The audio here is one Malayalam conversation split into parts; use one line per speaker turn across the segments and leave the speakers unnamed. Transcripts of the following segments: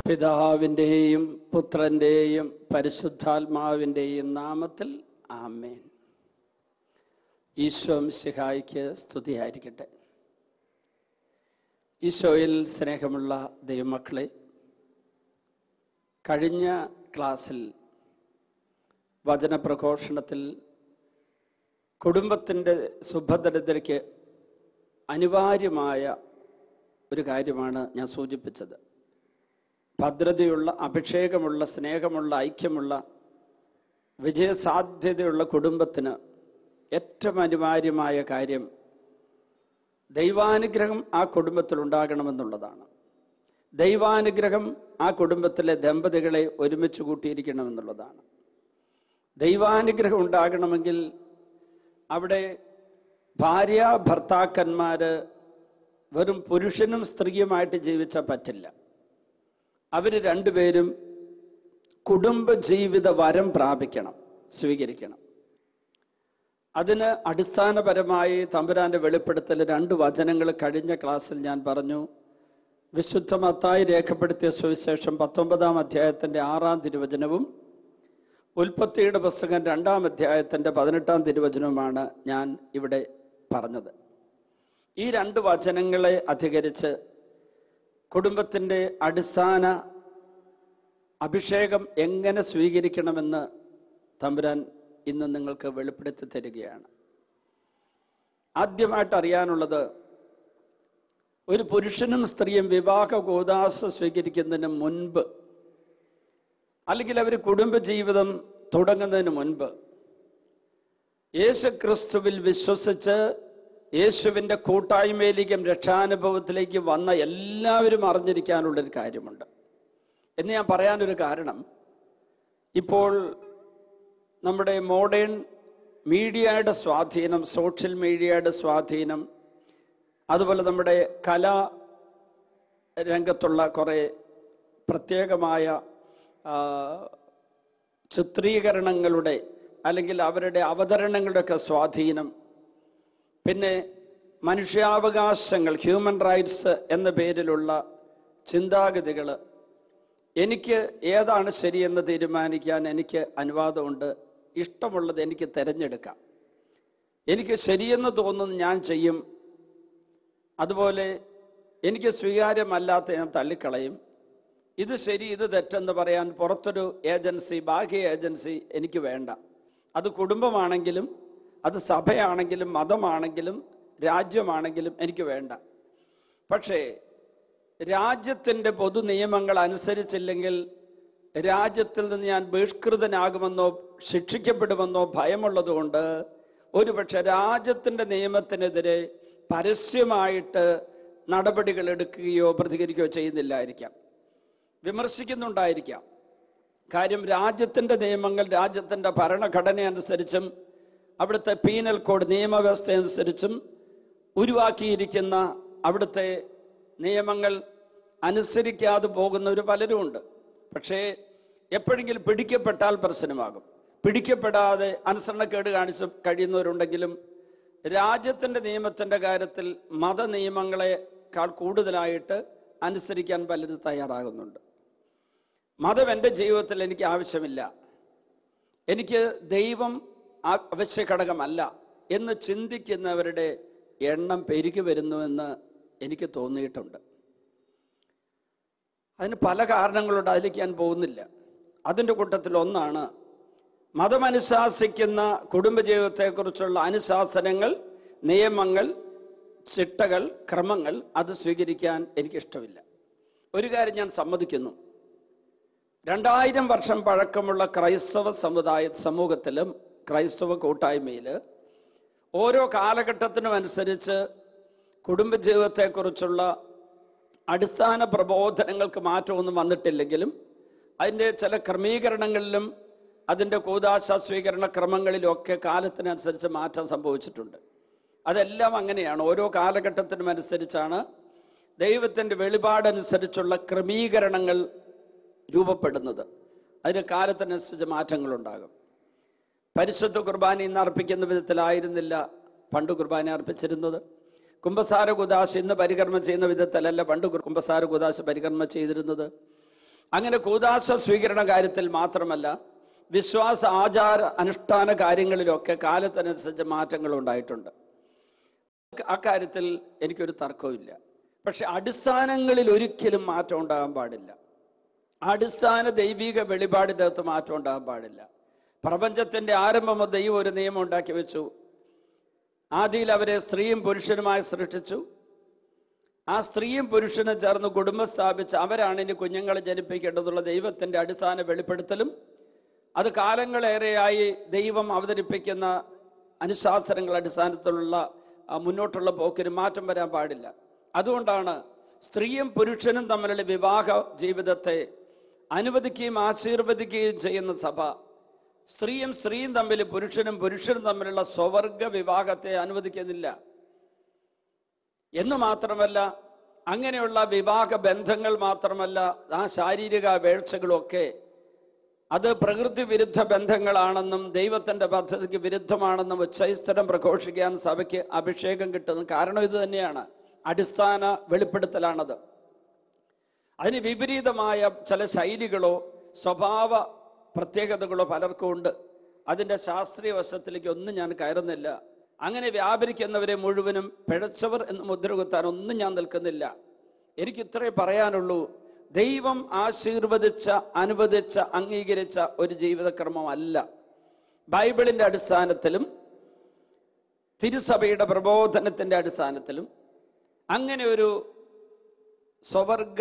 പിതാവിൻ്റെയും പുത്രൻ്റെയും പരിശുദ്ധാത്മാവിൻ്റെയും നാമത്തിൽ ആമേൻ. ഈശോ മിശിഹായ്ക്ക് സ്തുതിയായിരിക്കട്ടെ. ഈശോയിൽ സ്നേഹമുള്ള ദൈവമക്കളെ, കഴിഞ്ഞ ക്ലാസ്സിൽ വചനപ്രഘോഷണത്തിൽ കുടുംബത്തിൻ്റെ സുഭദ്രതയ്ക്ക് അനിവാര്യമായ ഒരു കാര്യമാണ് ഞാൻ സൂചിപ്പിച്ചത്. ഭദ്രതയുള്ള, അഭിഷേകമുള്ള, സ്നേഹമുള്ള, ഐക്യമുള്ള, വിജയസാധ്യതയുള്ള കുടുംബത്തിന് ഏറ്റവും അനിവാര്യമായ കാര്യം ദൈവാനുഗ്രഹം ആ കുടുംബത്തിൽ ഉണ്ടാകണമെന്നുള്ളതാണ്. ദൈവാനുഗ്രഹം ആ കുടുംബത്തിലെ ദമ്പതികളെ ഒരുമിച്ച് കൂട്ടിയിരിക്കണമെന്നുള്ളതാണ്. ദൈവാനുഗ്രഹം ഉണ്ടാകണമെങ്കിൽ അവിടെ ഭാര്യ ഭർത്താക്കന്മാർ വെറും പുരുഷനും സ്ത്രീയുമായിട്ട് ജീവിച്ചാൽ പറ്റില്ല. അവർ രണ്ടുപേരും കുടുംബജീവിത വരം പ്രാപിക്കണം, സ്വീകരിക്കണം. അതിന് അടിസ്ഥാനപരമായി തമ്പുരാന്റെ വെളിപ്പെടുത്തൽ 2 വചനങ്ങൾ കഴിഞ്ഞ ക്ലാസ്സിൽ ഞാൻ പറഞ്ഞു. വിശുദ്ധ മത്തായി രേഖപ്പെടുത്തിയ സുവിശേഷം 19-ാം അധ്യായത്തിൻ്റെ 6-ാം തിരുവചനവും ഉൽപ്പത്തിയുടെ പുസ്തകം 2-ാം അധ്യായത്തിൻ്റെ 18-ാം തിരുവചനവുമാണ് ഞാൻ ഇവിടെ പറഞ്ഞത്. ഈ 2 വചനങ്ങളെ അധികരിച്ച് കുടുംബത്തിൻ്റെ അടിസ്ഥാന അഭിഷേകം എങ്ങനെ സ്വീകരിക്കണമെന്ന് തമ്പുരാൻ ഇന്ന് നിങ്ങൾക്ക് വെളിപ്പെടുത്തി തരികയാണ്. ആദ്യമായിട്ട് അറിയാനുള്ളത്, ഒരു പുരുഷനും സ്ത്രീയും വിവാഹ കൂദാശ സ്വീകരിക്കുന്നതിന് മുൻപ്, അല്ലെങ്കിൽ അവർ കുടുംബജീവിതം തുടങ്ങുന്നതിന് മുൻപ്, യേശുക്രിസ്തുവിൽ വിശ്വസിച്ച് യേശുവിൻ്റെ കൂട്ടായ്മയിലേക്കും രക്ഷാനുഭവത്തിലേക്ക് വന്ന എല്ലാവരും അറിഞ്ഞിരിക്കാനുള്ളൊരു കാര്യമുണ്ട് എന്ന് ഞാൻ പറയാനൊരു കാരണം, ഇപ്പോൾ നമ്മുടെ മോഡേൺ മീഡിയയുടെ സ്വാധീനം, സോഷ്യൽ മീഡിയയുടെ സ്വാധീനം, അതുപോലെ നമ്മുടെ കലാ രംഗത്തുള്ള കുറേ പ്രത്യേകമായ ചിത്രീകരണങ്ങളുടെ അല്ലെങ്കിൽ അവരുടെ അവതരണങ്ങളുടെയൊക്കെ സ്വാധീനം, പിന്നെ മനുഷ്യാവകാശങ്ങൾ, ഹ്യൂമൻ റൈറ്റ്സ് എന്ന പേരിലുള്ള ചിന്താഗതികൾ, എനിക്ക് ഏതാണ് ശരിയെന്ന് തീരുമാനിക്കാൻ എനിക്ക് അനുവാദമുണ്ട്. ഇഷ്ടമുള്ളത് എനിക്ക് തിരഞ്ഞെടുക്കാം. എനിക്ക് ശരിയെന്ന് തോന്നുന്നത് ഞാൻ ചെയ്യും. അതുപോലെ എനിക്ക് സ്വീകാര്യമല്ലാത്ത ഞാൻ തള്ളിക്കളയും. ഇത് ശരി, ഇത് തെറ്റെന്ന് പറയാൻ പുറത്തൊരു ഏജൻസി, ബാഹ്യ ഏജൻസി എനിക്ക് വേണ്ട. അത് കുടുംബമാണെങ്കിലും, അത് സഭയാണെങ്കിലും, മതമാണെങ്കിലും, രാജ്യമാണെങ്കിലും എനിക്ക് വേണ്ട. പക്ഷേ രാജ്യത്തിൻ്റെ പൊതു നിയമങ്ങൾ അനുസരിച്ചില്ലെങ്കിൽ രാജ്യത്തിൽ നിന്ന് ഞാൻ ബഹിഷ്കൃതനാകുമെന്നോ ശിക്ഷിക്കപ്പെടുമെന്നോ ഭയമുള്ളതുകൊണ്ട് ഒരുപക്ഷെ രാജ്യത്തിൻ്റെ നിയമത്തിനെതിരെ പരസ്യമായിട്ട് നടപടികൾ എടുക്കുകയോ പ്രതികരിക്കുകയോ ചെയ്യുന്നില്ലായിരിക്കാം, വിമർശിക്കുന്നുണ്ടായിരിക്കാം. കാര്യം, രാജ്യത്തിൻ്റെ നിയമങ്ങൾ രാജ്യത്തിൻ്റെ ഭരണഘടന അനുസരിച്ചും അവിടുത്തെ പീനൽ കോഡ് നിയമവ്യവസ്ഥ അനുസരിച്ചും ഉരുവാക്കിയിരിക്കുന്ന അവിടുത്തെ നിയമങ്ങൾ അനുസരിക്കാതെ പോകുന്നവർ പലരുമുണ്ട്. പക്ഷേ എപ്പോഴെങ്കിലും പിടിക്കപ്പെട്ടാൽ പ്രശ്നമാകും. പിടിക്കപ്പെടാതെ അനുസരണക്കേട് കാണിച്ച് കഴിയുന്നവരുണ്ടെങ്കിലും രാജ്യത്തിൻ്റെ നിയമത്തിൻ്റെ കാര്യത്തിൽ മത നിയമങ്ങളെക്കാൾ കൂടുതലായിട്ട് അനുസരിക്കാൻ പലരും തയ്യാറാകുന്നുണ്ട്. മതം എൻ്റെ ജീവിതത്തിൽ എനിക്ക് ആവശ്യമില്ല, എനിക്ക് ദൈവം അവശ്യ ഘടകമല്ല എന്ന് ചിന്തിക്കുന്നവരുടെ എണ്ണം പെരുകി വരുന്നുവെന്ന് എനിക്ക് തോന്നിയിട്ടുണ്ട്. അതിന് പല കാരണങ്ങളുണ്ട്, അതിലേക്ക് ഞാൻ പോകുന്നില്ല. അതിൻ്റെ കൂട്ടത്തിൽ ഒന്നാണ് മതമനുശാസിക്കുന്ന കുടുംബജീവിതത്തെക്കുറിച്ചുള്ള അനുശാസനങ്ങൾ, നിയമങ്ങൾ, ചിട്ടകൾ, ക്രമങ്ങൾ അത് സ്വീകരിക്കാൻ എനിക്കിഷ്ടമില്ല. ഒരു കാര്യം ഞാൻ സമ്മതിക്കുന്നു, 2000 വർഷം പഴക്കമുള്ള ക്രൈസ്തവ സമൂഹത്തിലും ക്രൈസ്തവ കൂട്ടായ്മയിൽ ഓരോ കാലഘട്ടത്തിനും അനുസരിച്ച് കുടുംബജീവിതത്തെക്കുറിച്ചുള്ള അടിസ്ഥാന പ്രബോധനങ്ങൾക്ക് മാറ്റമൊന്നും വന്നിട്ടില്ലെങ്കിലും അതിൻ്റെ ചില ക്രമീകരണങ്ങളിലും അതിൻ്റെ കൂദാശ സ്വീകരണ ക്രമങ്ങളിലുമൊക്കെ കാലത്തിനനുസരിച്ച് മാറ്റം സംഭവിച്ചിട്ടുണ്ട്. അതെല്ലാം അങ്ങനെയാണ്. ഓരോ കാലഘട്ടത്തിനും അനുസരിച്ചാണ് ദൈവത്തിൻ്റെ വെളിപാടനുസരിച്ചുള്ള ക്രമീകരണങ്ങൾ രൂപപ്പെടുന്നത്. അതിന് കാലത്തിനനുസരിച്ച് മാറ്റങ്ങളുണ്ടാകും. പരിശുദ്ധ കുർബാന ഇന്ന് അർപ്പിക്കുന്ന വിധത്തിലായിരുന്നില്ല പണ്ട് കുർബാന അർപ്പിച്ചിരുന്നത്. കുമ്പസാര കുദാശ ഇന്ന് പരികർമ്മം ചെയ്യുന്ന വിധത്തിലല്ല പണ്ട് കുമ്പസാര കുദാശ പരികർമ്മം ചെയ്തിരുന്നത്. അങ്ങനെ കൂദാശ സ്വീകരണ കാര്യത്തിൽ മാത്രമല്ല, വിശ്വാസ ആചാര അനുഷ്ഠാന കാര്യങ്ങളിലൊക്കെ കാലത്തിനനുസരിച്ച് മാറ്റങ്ങൾ ഉണ്ടായിട്ടുണ്ട്. അക്കാര്യത്തിൽ എനിക്കൊരു തർക്കവുമില്ല. പക്ഷെ അടിസ്ഥാനങ്ങളിൽ ഒരിക്കലും മാറ്റം ഉണ്ടാകാൻ പാടില്ല. അടിസ്ഥാന ദൈവിക വെളിപാടിൻ്റെ അകത്ത് മാറ്റം ഉണ്ടാകാൻ പാടില്ല. പ്രപഞ്ചത്തിൻ്റെ ആരംഭം ദൈവം ഒരു നിയമം ഉണ്ടാക്കി വെച്ചു. ആദിയിൽ അവരെ സ്ത്രീയും പുരുഷനുമായി സൃഷ്ടിച്ചു. ആ സ്ത്രീയും പുരുഷനും ചേർന്ന് കുടുംബം സ്ഥാപിച്ച് അവരാണ് ഇനി കുഞ്ഞുങ്ങളെ ജനിപ്പിക്കേണ്ടതുള്ള ദൈവത്തിൻ്റെ അടിസ്ഥാന വെളിപ്പെടുത്തലും അത് കാലങ്ങളേറെയായി ദൈവം അവതരിപ്പിക്കുന്ന അനുശാസനങ്ങളുടെ അടിസ്ഥാനത്തിലുള്ള മുന്നോട്ടുള്ള പോക്കിന് മാറ്റം വരാൻ പാടില്ല. അതുകൊണ്ടാണ് സ്ത്രീയും പുരുഷനും തമ്മിലുള്ള വിവാഹ ജീവിതത്തെ അനുവദിക്കുകയും ആശീർവദിക്കുകയും ചെയ്യുന്ന സഭ സ്ത്രീയും തമ്മിൽ പുരുഷനും തമ്മിലുള്ള സ്വവർഗ വിവാഹത്തെ അനുവദിക്കുന്നില്ല എന്ന് മാത്രമല്ല, അങ്ങനെയുള്ള വിവാഹ ബന്ധങ്ങൾ മാത്രമല്ല, ആ ശാരീരിക വീഴ്ചകളൊക്കെ അത് പ്രകൃതി വിരുദ്ധ ബന്ധങ്ങളാണെന്നും ദൈവത്തിൻ്റെ പദ്ധതിക്ക് വിരുദ്ധമാണെന്നും ഉച്ചസ്ഥലം പ്രഘോഷിക്കാൻ സഭയ്ക്ക് അഭിഷേകം കിട്ടുന്നു. കാരണം ഇത് തന്നെയാണ്, അടിസ്ഥാന വെളിപ്പെടുത്തലാണത്. അതിന് വിപരീതമായ ചില ശൈലികളോ സ്വഭാവ പ്രത്യേകതകളോ പലർക്കും ഉണ്ട്. അതിൻ്റെ ശാസ്ത്രീയ വശത്തിലേക്ക് ഒന്നും ഞാൻ കയറുന്നില്ല. അങ്ങനെ വ്യാപരിക്കുന്നവരെ മുഴുവനും പിഴച്ചവർ എന്ന് മുദ്രകുത്താൻ ഒന്നും ഞാൻ നിൽക്കുന്നില്ല. എനിക്ക് ഇത്രേ പറയാനുള്ളൂ, ദൈവം ആശീർവദിച്ച, അനുവദിച്ച, അംഗീകരിച്ച ഒരു ജീവിതക്രമമല്ല ബൈബിളിൻ്റെ അടിസ്ഥാനത്തിലും തിരുസഭയുടെ പ്രബോധനത്തിൻ്റെ അടിസ്ഥാനത്തിലും അങ്ങനെ ഒരു സ്വവർഗ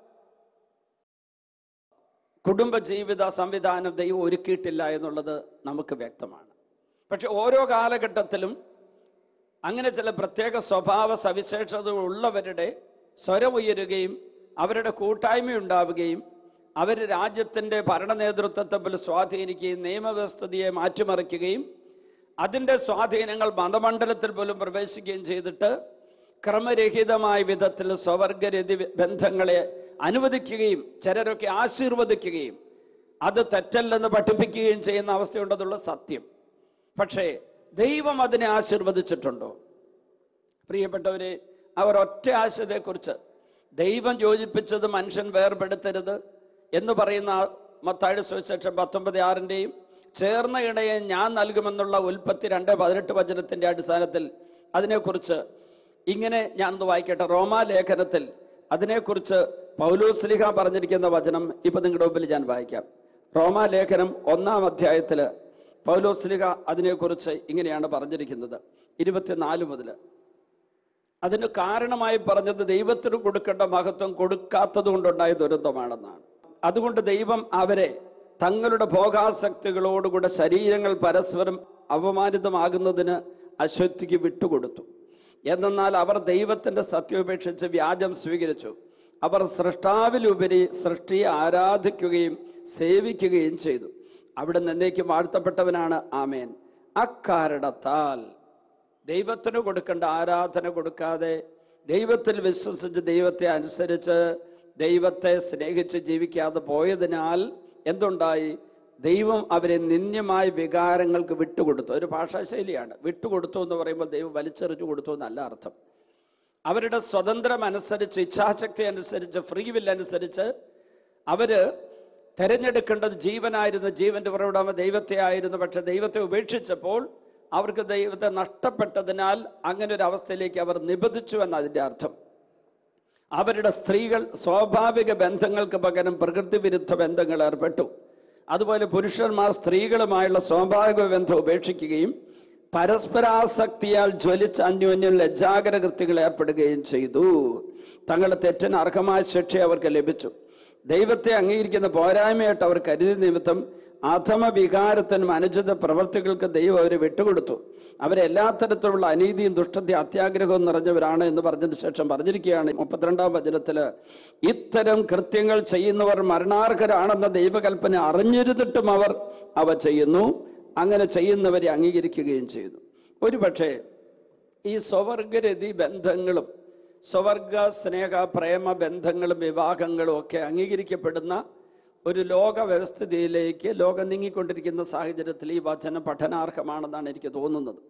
കുടുംബജീവിത സംവിധാനം ദൈവം ഒരുക്കിയിട്ടില്ല എന്നുള്ളത് നമുക്ക് വ്യക്തമാണ്. പക്ഷെ ഓരോ കാലഘട്ടത്തിലും അങ്ങനെ ചില പ്രത്യേക സ്വഭാവ സവിശേഷതകൾ ഉള്ളവരുടെ സ്വരമുയരുകയും അവരുടെ കൂട്ടായ്മയുണ്ടാവുകയും അവർ രാജ്യത്തിൻ്റെ ഭരണ നേതൃത്വത്തെ പോലും സ്വാധീനിക്കുകയും നിയമവ്യവസ്ഥിതിയെ മാറ്റിമറിക്കുകയും അതിൻ്റെ സ്വാധീനങ്ങൾ മതമണ്ഡലത്തിൽ പോലും പ്രവേശിക്കുകയും ചെയ്തിട്ട് ക്രമരഹിതമായ വിധത്തിൽ സ്വവർഗരതി ബന്ധങ്ങളെ അനുവദിക്കുകയും ചിലരൊക്കെ ആശീർവദിക്കുകയും അത് തെറ്റല്ലെന്ന് പഠിപ്പിക്കുകയും ചെയ്യുന്ന അവസ്ഥയുണ്ടെന്നുള്ള സത്യം. പക്ഷേ ദൈവം അതിനെ ആശീർവദിച്ചിട്ടുണ്ടോ? പ്രിയപ്പെട്ടവരെ, അവർ ഒറ്റ ആശയത്തെക്കുറിച്ച് ദൈവം യോജിപ്പിച്ചത് മനുഷ്യൻ വേർപെടുത്തരുത് എന്ന് പറയുന്ന മത്തായിയുടെ സുവിശേഷം 19:6 ചേർന്ന ഇണയെ ഞാൻ നൽകുമെന്നുള്ള ഉൽപ്പത്തി 2:18 വചനത്തിൻ്റെ അടിസ്ഥാനത്തിൽ അതിനെക്കുറിച്ച് ഇങ്ങനെ ഞാനൊന്ന് വായിക്കട്ടെ. റോമാലേഖനത്തിൽ അതിനെക്കുറിച്ച് പൗലോസ്ലീഹ പറഞ്ഞിരിക്കുന്ന വചനം ഇപ്പം നിങ്ങളുടെ മുമ്പിൽ ഞാൻ വായിക്കാം. റോമാലേഖനം 1-ാം അധ്യായത്തിൽ പൗലോസ്ലീഹ അതിനെക്കുറിച്ച് ഇങ്ങനെയാണ് പറഞ്ഞിരിക്കുന്നത്, 24 മുതൽ. അതിന് കാരണമായി പറഞ്ഞത് ദൈവത്തിന് കൊടുക്കേണ്ട മഹത്വം കൊടുക്കാത്തത് കൊണ്ടുണ്ടായ ദുരന്തമാണെന്നാണ്. അതുകൊണ്ട് ദൈവം അവരെ തങ്ങളുടെ ഭോഗാസക്തികളോടുകൂടെ ശരീരങ്ങൾ പരസ്പരം അപമാനിതമാകുന്നതിന് അശുദ്ധിക്ക് വിട്ടുകൊടുത്തു. എന്നാൽ അവർ ദൈവത്തിൻ്റെ സത്യം ഉപേക്ഷിച്ച് വ്യാജം സ്വീകരിച്ചു. അവർ സൃഷ്ടാവിലുപരി സൃഷ്ടിയെ ആരാധിക്കുകയും സേവിക്കുകയും ചെയ്തു. അവിടെ എന്നേക്കും വാഴ്ത്തപ്പെട്ടവനാണ്. ആമേൻ. അക്കാരണത്താൽ ദൈവത്തിന് കൊടുക്കേണ്ട ആരാധന കൊടുക്കാതെ ദൈവത്തിൽ വിശ്വസിച്ച് ദൈവത്തെ അനുസരിച്ച് ദൈവത്തെ സ്നേഹിച്ച് ജീവിക്കാതെ പോയതിനാൽ എന്തുണ്ടായി? ദൈവം അവരെ നിന്ദ്യമായ വികാരങ്ങൾക്ക് വിട്ടുകൊടുത്തു. ഒരു ഭാഷാശൈലിയാണ്. വിട്ടുകൊടുത്തു എന്ന് പറയുമ്പോൾ ദൈവം വലിച്ചെറിഞ്ഞു കൊടുത്തു എന്നല്ല അർത്ഥം. അവരുടെ സ്വതന്ത്രം അനുസരിച്ച്, ഇച്ഛാശക്തി അനുസരിച്ച്, ഫ്രീ വിൽ അനുസരിച്ച് അവര് തിരഞ്ഞെടുക്കേണ്ടത് ജീവനായിരുന്നു, ജീവന്റെ ഉറവിടം ദൈവത്തെ ആയിരുന്നു. പക്ഷെ ദൈവത്തെ ഉപേക്ഷിച്ചപ്പോൾ അവർക്ക് ദൈവത്തെ നഷ്ടപ്പെട്ടതിനാൽ അങ്ങനെ ഒരു അവസ്ഥയിലേക്ക് അവർ നിബന്ധിച്ചു എന്നതിൻ്റെ അർത്ഥം. അവരുടെ സ്ത്രീകൾ സ്വാഭാവിക ബന്ധങ്ങൾക്ക് പകരം പ്രകൃതി വിരുദ്ധ ബന്ധങ്ങൾ ഏർപ്പെട്ടു. അതുപോലെ പുരുഷന്മാർ സ്ത്രീകളുമായുള്ള സ്വാഭാവിക ബന്ധം ഉപേക്ഷിക്കുകയും പരസ്പരാസക്തിയാൽ ജ്വലിച്ച് അന്യോന്യം ലജ്ജാകര കൃത്യങ്ങൾ ഏർപ്പെടുകയും ചെയ്തു. തങ്ങളുടെ തെറ്റിന് അർഹമായ ശിക്ഷ അവർക്ക് ലഭിച്ചു. ദൈവത്തെ അംഗീകരിക്കുന്ന പോരായ്മയായിട്ട് അവർ കരുതി നിമിത്തം അധമ വികാരത്തിനും അനുചിത പ്രവൃത്തികൾക്ക് ദൈവം അവരെ വിട്ടുകൊടുത്തു. അവരെ എല്ലാ തരത്തിലുള്ള അനീതിയും ദുഷ്ടതയും അത്യാഗ്രഹവും നിറഞ്ഞവരാണ് എന്ന് പറഞ്ഞതിന് ശേഷം പറഞ്ഞിരിക്കുകയാണ് 32-ാം വചനത്തില്, ഇത്തരം കൃത്യങ്ങൾ ചെയ്യുന്നവർ മരണാർഹരാണെന്ന ദൈവകൽപ്പന അറിഞ്ഞിരുന്നിട്ടും അവർ അവ ചെയ്യുന്നു. അങ്ങനെ ചെയ്യുന്നവരെ അംഗീകരിക്കുകയും ചെയ്തു. ഒരുപക്ഷെ ഈ സ്വവർഗരതി ബന്ധങ്ങളും സ്വവർഗ സ്നേഹ പ്രേമ ബന്ധങ്ങളും വിവാഹങ്ങളും ഒക്കെ അംഗീകരിക്കപ്പെടുന്ന ഒരു ലോക വ്യവസ്ഥിതിയിലേക്ക് ലോകം നീങ്ങിക്കൊണ്ടിരിക്കുന്ന സാഹചര്യത്തിൽ ഈ വചനം പഠനാർഹമാണെന്നാണ് എനിക്ക് തോന്നുന്നത്.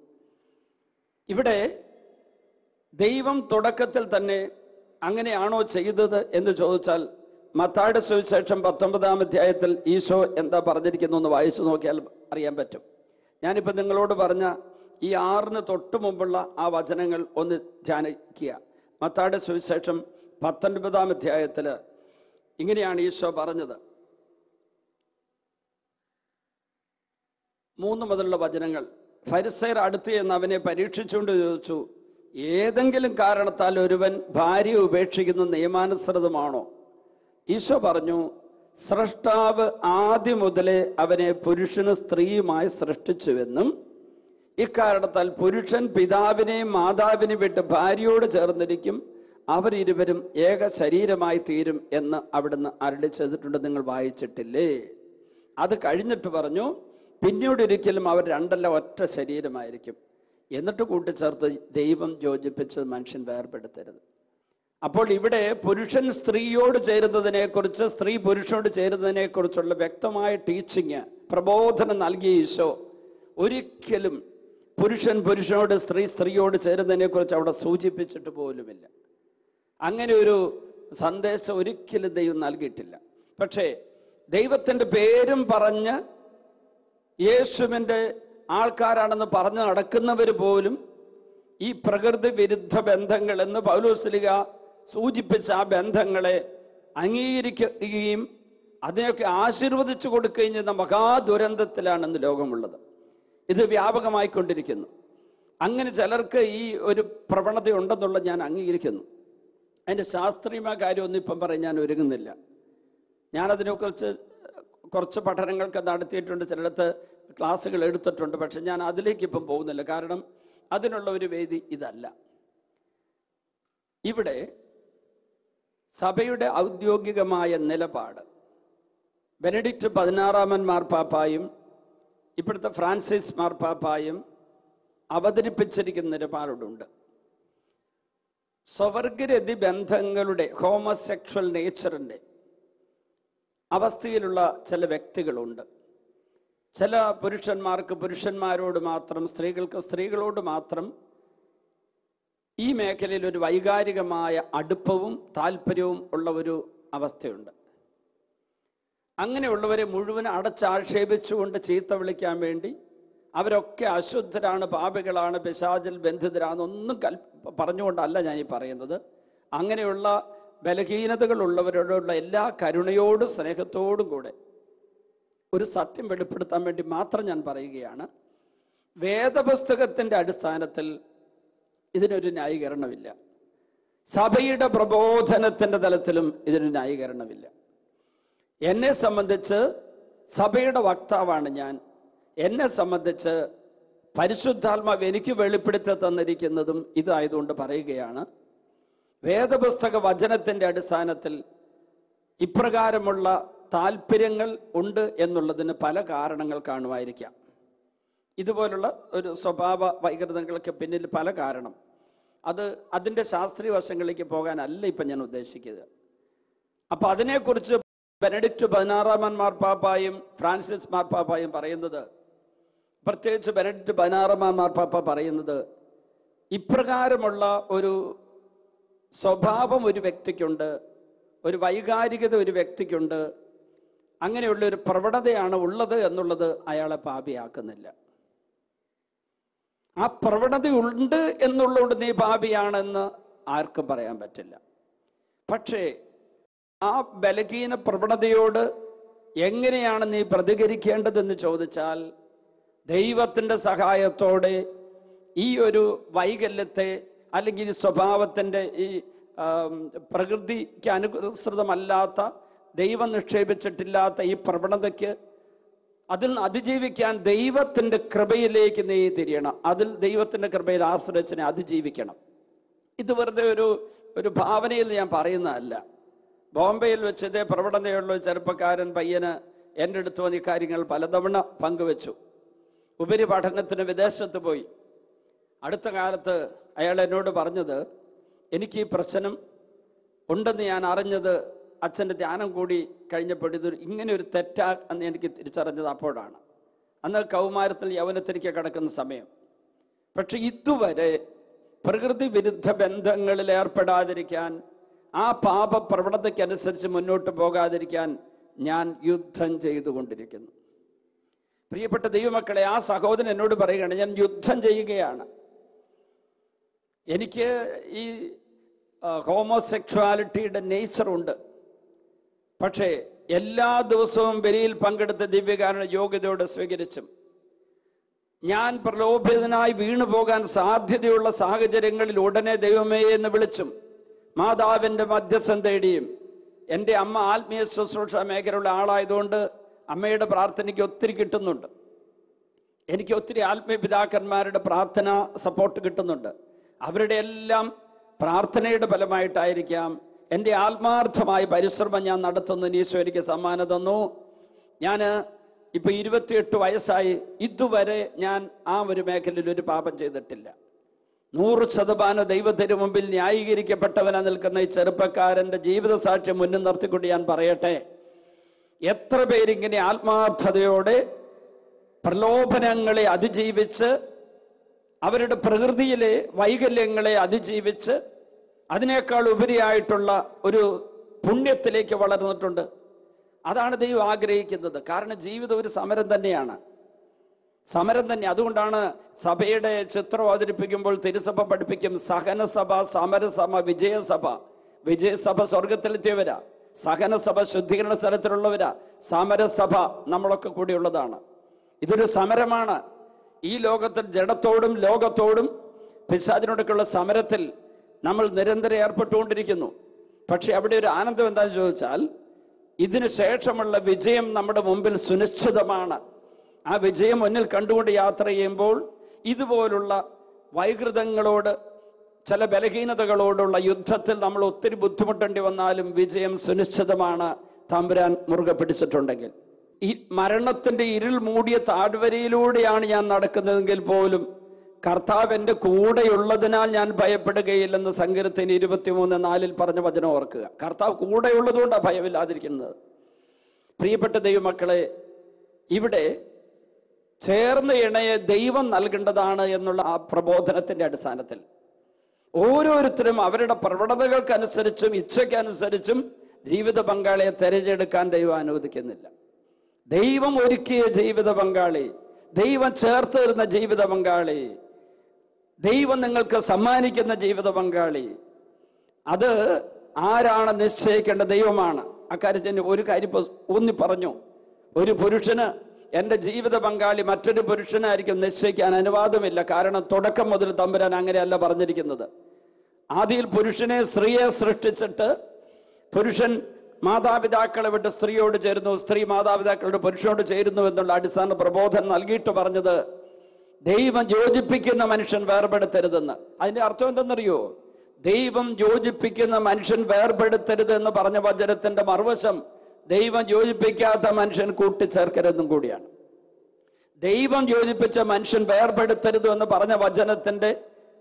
ഇവിടെ ദൈവം തുടക്കത്തിൽ തന്നെ അങ്ങനെയാണോ ചെയ്തത് എന്ന് ചോദിച്ചാൽ മത്തായിയുടെ സുവിശേഷം 19-ാം അധ്യായത്തിൽ ഈശോ എന്താ പറഞ്ഞിരിക്കുന്നു എന്ന് വായിച്ചു നോക്കിയാൽ അറിയാൻ പറ്റും. ഞാനിപ്പോൾ നിങ്ങളോട് പറഞ്ഞ ഈ 6-ന് തൊട്ട് മുമ്പുള്ള ആ വചനങ്ങൾ ഒന്ന് ധ്യാനിക്കുക. മത്തായിയുടെ സുവിശേഷം 19-ാം അധ്യായത്തിൽ ഇങ്ങനെയാണ് ഈശോ പറഞ്ഞത്. 3 മുതലുള്ള വചനങ്ങൾ. ഫരിസയർ അടുത്ത് എന്ന് അവനെ പരീക്ഷിച്ചുകൊണ്ട് ചോദിച്ചു, ഏതെങ്കിലും കാരണത്താൽ ഒരുവൻ ഭാര്യയെ ഉപേക്ഷിക്കുന്ന നിയമാനുസൃതമാണോ? ഈശോ പറഞ്ഞു, സ്രഷ്ടാവ് ആദ്യം മുതലേ അവനെ പുരുഷനും സ്ത്രീയുമായി സൃഷ്ടിച്ചുവെന്നും ഇക്കാരണത്താൽ പുരുഷൻ പിതാവിനെയും മാതാവിനെയും വിട്ട് ഭാര്യയോട് ചേർന്നിരിക്കും, അവരിരുവരും ഏക ശരീരമായി തീരും എന്ന് അവിടുന്ന് അരുളി ചെയ്തിട്ടുണ്ട്, നിങ്ങൾ വായിച്ചിട്ടില്ലേ? അത് കഴിഞ്ഞിട്ട് പറഞ്ഞു, പിന്നീട് ഒരിക്കലും അവർ രണ്ടല്ല ഒറ്റ ശരീരമായിരിക്കും. എന്നിട്ട് കൂട്ടിച്ചേർത്ത്, ദൈവം യോജിപ്പിച്ചത് മനുഷ്യൻ വേർപെടുത്തരുത്. അപ്പോൾ ഇവിടെ പുരുഷൻ സ്ത്രീയോട് ചേരുന്നതിനെ കുറിച്ച്, സ്ത്രീ പുരുഷനോട് ചേരുന്നതിനെ കുറിച്ചുള്ള വ്യക്തമായ ടീച്ചിങ്, പ്രബോധനം നൽകിയ ഈശോ ഒരിക്കലും പുരുഷൻ പുരുഷനോട്, സ്ത്രീ സ്ത്രീയോട് ചേരുന്നതിനെ കുറിച്ച് അവിടെ സൂചിപ്പിച്ചിട്ട് പോലുമില്ല. അങ്ങനെ ഒരു സന്ദേശം ഒരിക്കലും ദൈവം നൽകിയിട്ടില്ല. പക്ഷേ ദൈവത്തിൻ്റെ പേരും പറഞ്ഞ് യേശുവിൻ്റെ ആൾക്കാരാണെന്ന് പറഞ്ഞു നടക്കുന്നവർ പോലും ഈ പ്രകൃതി വിരുദ്ധ ബന്ധങ്ങൾ എന്ന് പൗലോസ്ലീഹ സൂചിപ്പിച്ച ആ ബന്ധങ്ങളെ അംഗീകരിക്കുകയും അതിനൊക്കെ ആശീർവദിച്ചു കൊടുക്കുകയും ചെയ്യുന്ന മഹാദുരന്തത്തിലാണ് ഇന്ന് ലോകമുള്ളത്. ഇത് വ്യാപകമായിക്കൊണ്ടിരിക്കുന്നു. അങ്ങനെ ചിലർക്ക് ഈ ഒരു പ്രവണത ഉണ്ടെന്നുള്ളത് ഞാൻ അംഗീകരിക്കുന്നു. അതിൻ്റെ ശാസ്ത്രീയമായ കാര്യമൊന്നും ഇപ്പം പറയാൻ ഞാൻ ഒരുങ്ങുന്നില്ല. ഞാനതിനെക്കുറിച്ച് കുറച്ച് പഠനങ്ങൾക്ക് നടത്തിയിട്ടുണ്ട്, ചിലയിടത്ത് ക്ലാസ്സുകൾ എടുത്തിട്ടുണ്ട്. പക്ഷെ ഞാൻ അതിലേക്ക് ഇപ്പം പോകുന്നില്ല, കാരണം അതിനുള്ള ഒരു വേദി ഇതല്ല. ഇവിടെ സഭയുടെ ഔദ്യോഗികമായ നിലപാട് ബെനഡിക്റ്റ് 16-ാമൻ മാർപ്പാപ്പായും ഇപ്പോഴത്തെ ഫ്രാൻസിസ് മാർപ്പാപ്പായും അവതരിപ്പിച്ചിരിക്കുന്ന നിലപാടുണ്ട്. സ്വവർഗരതി ബന്ധങ്ങളുടെ, ഹോമോസെക്ഷൽ നേച്ചറിൻ്റെ അവസ്ഥയിലുള്ള ചില വ്യക്തികളുണ്ട്. ചില പുരുഷന്മാർക്ക് പുരുഷന്മാരോട് മാത്രം, സ്ത്രീകൾക്ക് സ്ത്രീകളോട് മാത്രം ഈ മേഖലയിൽ ഒരു വൈകാരികമായ അടുപ്പവും താല്പര്യവും ഉള്ള ഒരു അവസ്ഥയുണ്ട്. അങ്ങനെയുള്ളവരെ മുഴുവൻ അടച്ചാക്ഷേപിച്ചുകൊണ്ട് ചീത്ത വിളിക്കാൻ വേണ്ടി അവരൊക്കെ അശുദ്ധരാണ്, പാപികളാണ്, പിശാചിൽ ബന്ധിതരാണെന്നൊന്നും പറഞ്ഞുകൊണ്ടല്ല ഞാൻ ഈ പറയുന്നത്. അങ്ങനെയുള്ള ബലഹീനതകളുള്ളവരോടുള്ള എല്ലാ കരുണയോടും സ്നേഹത്തോടും കൂടെ ഒരു സത്യം വെളിപ്പെടുത്താൻ വേണ്ടി മാത്രം ഞാൻ പറയുകയാണ്. വേദപുസ്തകത്തിൻ്റെ അടിസ്ഥാനത്തിൽ ഇതിനൊരു ന്യായീകരണമില്ല. സഭയുടെ പ്രബോധനത്തിൻ്റെ തലത്തിലും ഇതിന് ന്യായീകരണമില്ല. എന്നെ സംബന്ധിച്ച് സഭയുടെ വക്താവാണ് ഞാൻ. എന്നെ സംബന്ധിച്ച് പരിശുദ്ധാത്മാവ് എനിക്ക് വെളിപ്പെടുത്തി തന്നിരിക്കുന്നതും ഇതായതുകൊണ്ട് പറയുകയാണ്. വേദപുസ്തക വചനത്തിൻ്റെ അടിസ്ഥാനത്തിൽ ഇപ്രകാരമുള്ള താല്പര്യങ്ങൾ ഉണ്ട് എന്നുള്ളതിന് പല കാരണങ്ങൾ കാണുമായിരിക്കാം. ഇതുപോലുള്ള ഒരു സ്വഭാവ വൈകൃതങ്ങൾക്ക് പിന്നിൽ പല കാരണം. അതിൻ്റെ ശാസ്ത്രീയ വശങ്ങളിലേക്ക് പോകാനല്ല ഇപ്പം ഞാൻ ഉദ്ദേശിക്കുന്നത്. അപ്പം അതിനെക്കുറിച്ച് ബെനഡിക്റ്റ് 16-ാമൻ മാർപ്പാപ്പായും ഫ്രാൻസിസ് മാർപ്പാപ്പായും പറയുന്നത്, പ്രത്യേകിച്ച് ബെനഡിക്റ്റ് 16-ാമൻ മാർപ്പാപ്പ പറയുന്നത്, ഇപ്രകാരമുള്ള ഒരു സ്വഭാവം ഒരു വ്യക്തിക്കുണ്ട്, ഒരു വൈകാരികത ഒരു വ്യക്തിക്കുണ്ട്, അങ്ങനെയുള്ള ഒരു പ്രവണതയാണ് ഉള്ളത് എന്നുള്ളത് അയാളെ പാപിയാക്കുന്നില്ല. ആ പ്രവണത ഉണ്ട് എന്നുള്ളതുകൊണ്ട് നീ പാപിയാണെന്ന് ആർക്കും പറയാൻ പറ്റില്ല. പക്ഷേ ആ ബലഹീന പ്രവണതയോട് എങ്ങനെയാണ് നീ പ്രതികരിക്കേണ്ടതെന്ന് ചോദിച്ചാൽ, ദൈവത്തിൻ്റെ സഹായത്തോടെ ഈ ഒരു വൈകല്യത്തെ, അല്ലെങ്കിൽ ഈ സ്വഭാവത്തിൻ്റെ, ഈ പ്രകൃതിക്ക് അനുസൃതമല്ലാത്ത, ദൈവം നിക്ഷേപിച്ചിട്ടില്ലാത്ത ഈ പ്രവണതയ്ക്ക്, അതിൽ അതിജീവിക്കാൻ ദൈവത്തിൻ്റെ കൃപയിലേക്ക് നീ തിരിയണം. അതിൽ ദൈവത്തിൻ്റെ കൃപയിൽ ആശ്രയിച്ച് നീ അതിജീവിക്കണം. ഇത് വെറുതെ ഒരു ഭാവനയിൽ ഞാൻ പറയുന്നതല്ല. ബോംബെയിൽ വെച്ച് ഇതേ പ്രവണതയുള്ള ഒരു ചെറുപ്പക്കാരൻ പയ്യന് എൻ്റെ അടുത്ത് വന്ന് ഈ കാര്യങ്ങൾ പലതവണ പങ്കുവച്ചു. ഉപരിപഠനത്തിന് വിദേശത്ത് പോയി. അടുത്ത കാലത്ത് അയാൾ എന്നോട് പറഞ്ഞത്, എനിക്ക് ഈ പ്രശ്നം ഉണ്ടെന്ന് ഞാൻ അറിഞ്ഞത് അച്ഛൻ്റെ ധ്യാനം കൂടി കഴിഞ്ഞപ്പോൾ ഇത് ഇങ്ങനെ ഒരു തെറ്റാ എന്ന് എനിക്ക് തിരിച്ചറിഞ്ഞത് അപ്പോഴാണ്. അന്ന് കൗമാരത്തിൽ യൗവനത്തിലേക്ക് കിടക്കുന്ന സമയം. പക്ഷെ ഇതുവരെ പ്രകൃതി വിരുദ്ധ ബന്ധങ്ങളിൽ ഏർപ്പെടാതിരിക്കാൻ, ആ പാപ പ്രവണതയ്ക്കനുസരിച്ച് മുന്നോട്ട് പോകാതിരിക്കാൻ ഞാൻ യുദ്ധം ചെയ്തുകൊണ്ടിരിക്കുന്നു. പ്രിയപ്പെട്ട ദൈവമക്കളെ, ആ സഹോദരൻ എന്നോട് പറയുകയാണ്, ഞാൻ യുദ്ധം ചെയ്യുകയാണ്. എനിക്ക് ഈ ഹോമോസെക്ഷുവാലിറ്റിയുടെ നേച്ചറുണ്ട്. പക്ഷേ എല്ലാ ദിവസവും ബലിയിൽ പങ്കെടുത്ത ദിവ്യകാരുണ്യ യോഗ്യതയോടെ സ്വീകരിച്ചും ഞാൻ പ്രലോഭിതനായി വീണുപോകാൻ സാധ്യതയുള്ള സാഹചര്യങ്ങളിൽ ഉടനെ ദൈവമേ എന്ന് വിളിച്ചും മാതാവിൻ്റെ മധ്യസ്ഥം തേടിയും, എൻ്റെ അമ്മ ആത്മീയ ശുശ്രൂഷ മേഖലയുള്ള ആളായതുകൊണ്ട് അമ്മയുടെ പ്രാർത്ഥനയ്ക്ക് ഒത്തിരി കിട്ടുന്നുണ്ട്. എനിക്ക് ഒത്തിരി ആത്മീയ പിതാക്കന്മാരുടെ പ്രാർത്ഥന സപ്പോർട്ട് കിട്ടുന്നുണ്ട്. അവരുടെ എല്ലാം പ്രാർത്ഥനയുടെ ഫലമായിട്ടായിരിക്കാം എൻ്റെ ആത്മാർത്ഥമായ പരിശ്രമം ഞാൻ നടത്തുന്നതിന് ഈശോ എനിക്ക് സമ്മാനം തന്നു. ഞാൻ ഇപ്പം 28 വയസ്സായി, ഇതുവരെ ഞാൻ ആ ഒരു മേഖലയിൽ ഒരു പാപം ചെയ്തിട്ടില്ല. 100% ദൈവത്തിന് മുമ്പിൽ ന്യായീകരിക്കപ്പെട്ടവനാ നിൽക്കുന്ന ഈ ചെറുപ്പക്കാരൻ്റെ ജീവിത സാക്ഷ്യം മുന്നിൽ നിർത്തിക്കൊണ്ട് ഞാൻ പറയട്ടെ, എത്ര പേരിങ്ങനെ ആത്മാർത്ഥതയോടെ പ്രലോഭനങ്ങളെ അതിജീവിച്ച്, അവരുടെ പ്രകൃതിയിലെ വൈകല്യങ്ങളെ അതിജീവിച്ച് അതിനേക്കാൾ ഉപരിയായിട്ടുള്ള ഒരു പുണ്യത്തിലേക്ക് വളർന്നിട്ടുണ്ട്. അതാണ് ദൈവം ആഗ്രഹിക്കുന്നത്. കാരണം ജീവിതം ഒരു സമരം തന്നെയാണ്, സമരം തന്നെ. അതുകൊണ്ടാണ് സഭയുടെ ചിത്രം അവതരിപ്പിക്കുമ്പോൾ തിരുസഭ പഠിപ്പിക്കും, സഹനസഭ, സമരസഭ, വിജയസഭ. വിജയസഭ സ്വർഗത്തിലെത്തിയവരാ, സഹനസഭ ശുദ്ധീകരണ സ്ഥലത്തിലുള്ളവരാ, സമരസഭ നമ്മളൊക്കെ കൂടിയുള്ളതാണ്. ഇതൊരു സമരമാണ്. ഈ ലോകത്തിൽ ജഡത്തോടും ലോകത്തോടും പിശാചിനോടൊക്കെയുള്ള സമരത്തിൽ നമ്മൾ നിരന്തരം ഏർപ്പെട്ടുകൊണ്ടിരിക്കുന്നു. പക്ഷെ അവിടെ ഒരു ആനന്ദം എന്താണെന്ന് ചോദിച്ചാൽ, ഇതിനു ശേഷമുള്ള വിജയം നമ്മുടെ മുമ്പിൽ സുനിശ്ചിതമാണ്. ആ വിജയം മുന്നിൽ കണ്ടുകൊണ്ട് യാത്ര ചെയ്യുമ്പോൾ ഇതുപോലുള്ള വൈകൃതങ്ങളോട്, ചില ബലഹീനതകളോടുള്ള യുദ്ധത്തിൽ നമ്മൾ ഒത്തിരി ബുദ്ധിമുട്ടേണ്ടി വന്നാലും വിജയം സുനിശ്ചിതമാണ്, തമ്പുരാൻ മുറുകെ പിടിച്ചിട്ടുണ്ടെങ്കിൽ. ഈ മരണത്തിന്റെ ഇരുൾ മൂടിയ താഴ്വരയിലൂടെയാണ് ഞാൻ നടക്കുന്നതെങ്കിൽ പോലും കർത്താവ് എൻ്റെ കൂടെയുള്ളതിനാൽ ഞാൻ ഭയപ്പെടുകയില്ലെന്ന് സങ്കീർത്തനം 23:4 പറഞ്ഞ വചനം ഓർക്കുക. കർത്താവ് കൂടെയുള്ളതുകൊണ്ടാണ് ഭയമില്ലാതിരിക്കുന്നത്. പ്രിയപ്പെട്ട ദൈവമക്കളെ, ഇവിടെ ചേർന്ന ഇണയെ ദൈവം നൽകേണ്ടതാണ് എന്നുള്ള ആ പ്രബോധനത്തിന്റെ അടിസ്ഥാനത്തിൽ ഓരോരുത്തരും അവരുടെ പ്രവണതകൾക്കനുസരിച്ചും ഇച്ഛയ്ക്കനുസരിച്ചും ജീവിത പങ്കാളിയെ തിരഞ്ഞെടുക്കാൻ ദൈവം അനുവദിക്കുന്നില്ല. ദൈവം ഒരുക്കിയ ജീവിത പങ്കാളി, ദൈവം ചേർത്ത് തരുന്ന ജീവിത പങ്കാളി, ദൈവം നിങ്ങൾക്ക് സമ്മാനിക്കുന്ന ജീവിത പങ്കാളി, അത് ആരാണ് നിശ്ചയിക്കേണ്ട? ദൈവമാണ്. അക്കാര്യത്തിന് ഒരു കാര്യം ഊന്നി പറഞ്ഞു. ഒരു പുരുഷന് എൻ്റെ ജീവിത പങ്കാളി മറ്റൊരു പുരുഷനായിരിക്കും നിശ്ചയിക്കാൻ അനുവാദമില്ല. കാരണം തുടക്കം മുതൽ തമ്പുരാൻ അങ്ങനെയല്ല പറഞ്ഞിരിക്കുന്നത്. ആദിയിൽ പുരുഷനെ സ്ത്രീയെ സൃഷ്ടിച്ചിട്ട് പുരുഷൻ മാതാപിതാക്കളെ വിട്ട് സ്ത്രീയോട് ചേരുന്നു, സ്ത്രീ മാതാപിതാക്കളുടെ പുരുഷനോട് ചേരുന്നു എന്നുള്ള അടിസ്ഥാന പ്രബോധനം നൽകിയിട്ട് പറഞ്ഞത് ദൈവം യോജിപ്പിക്കുന്ന മനുഷ്യൻ വേർപെടുത്തരുതെന്ന്. അതിന്റെ അർത്ഥം എന്തെന്നറിയോ? ദൈവം യോജിപ്പിക്കുന്ന മനുഷ്യൻ വേർപെടുത്തരുത് എന്ന് പറഞ്ഞ വചനത്തിന്റെ മറുവശം ദൈവം യോജിപ്പിക്കാത്ത മനുഷ്യൻ കൂട്ടിച്ചേർക്കരുതെന്നും കൂടിയാണ്. ദൈവം യോജിപ്പിച്ച മനുഷ്യൻ വേർപെടുത്തരുത് എന്ന് പറഞ്ഞ വചനത്തിന്റെ